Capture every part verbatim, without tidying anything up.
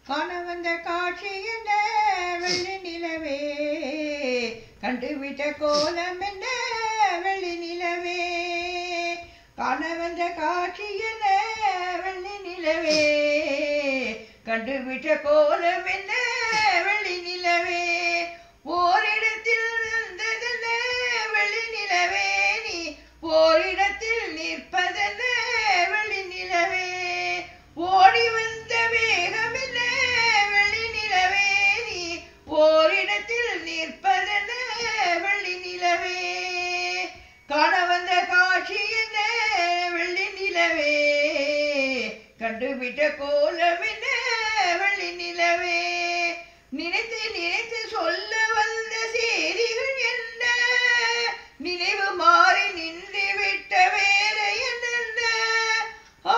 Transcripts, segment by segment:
காண வந்த காட்சி என்ன வெள்ளி நிலவே, கண்டுவிட்ட கோலம் என்ன வெள்ளி நிலவே. காண வந்த காட்சி என்ன வெள்ளி நிலவே, கண்டுவிட்ட கோலம் என்ன வெள்ளி நிலவே. ஓரிடத்தில் நின்றதென்ன வெள்ளி நிலவே, நீ ஓரிடத்தில் நிற்பதென்ன வெள்ளி நிலவே. ஓடி வந்த வேகம் என்ன வெள்ளி நிலவே, நீ ஓரிடத்தில் நிற்பதென்ன வெள்ளி நிலவே. காண வந்த காட்சி என்ன வெள்ளி நிலவே, கண்டுவிட்ட கோலம் என்ன வெள்ளி நிலவே. நினைத்து நினைத்து சொல்ல வந்த செய்திகள் என்ன, நினைவு மாறி நின்று விட்ட வேற என்ன. ஆ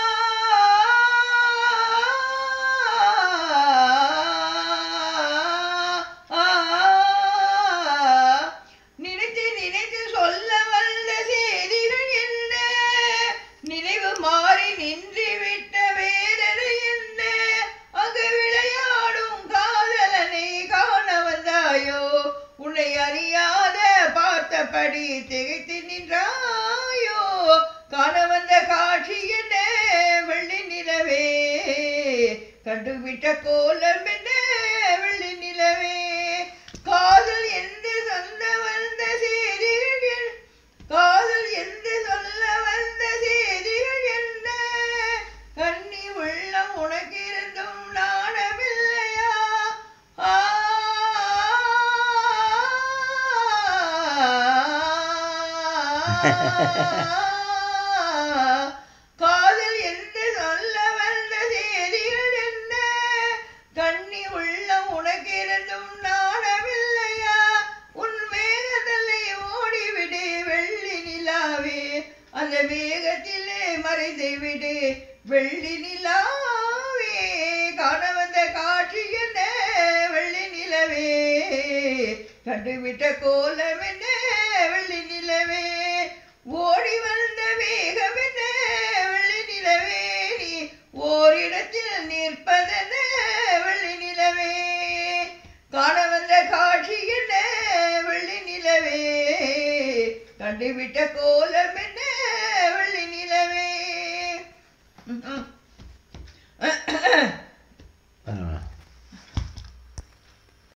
நினைத்து நினைத்து சொல்ல வந்த செய்திகள் என்ன, நினைவு மாறி நின்று விட்ட வேறரை என்ன. அங்கு விளையாடும் காதலனை காண வந்தாயோ, உன்னை அறியாத பார்த்தபடி திகைத்து நின்றாயோ. காண வந்த காட்சி என்ன வெள்ளி நிலவே, கண்டுவிட்ட கோலம் என்ன வெள்ளி நிலவே. காதல் என்று சொல்ல வந்த செய்திகள், காதல் என்று சொல்ல வந்த செய்திகள் என்ன. கண்ணி உள்ளம் உனக்கு இருந்தும் நாணமில்லையா. ஆ காதல் என்று சொல்ல வந்த செய்திகள் என்ன, கண்ணி உள்ளம் உனக்கு இருந்தும் நாணமில்லையா. உன் வேகத்திலே ஓடிவிடு வெள்ளி நிலாவே, அந்த வேகத்திலே மறைந்து விடு வெள்ளி நிலாவே. காண வந்த காட்சி என்ன வெள்ளி நிலவே, கண்டுவிட்ட கோலம் என்ன வெள்ளி நிலவே. ஓடி வந்த வேகம் என்ன வெள்ளி நிலவே, நீ ஓரிடத்தில் நிற்பதென்ன வெள்ளி நிலவே. காண வந்த காட்சி என்ன வெள்ளி நிலவே, கண்டுவிட்ட கோலம் என்ன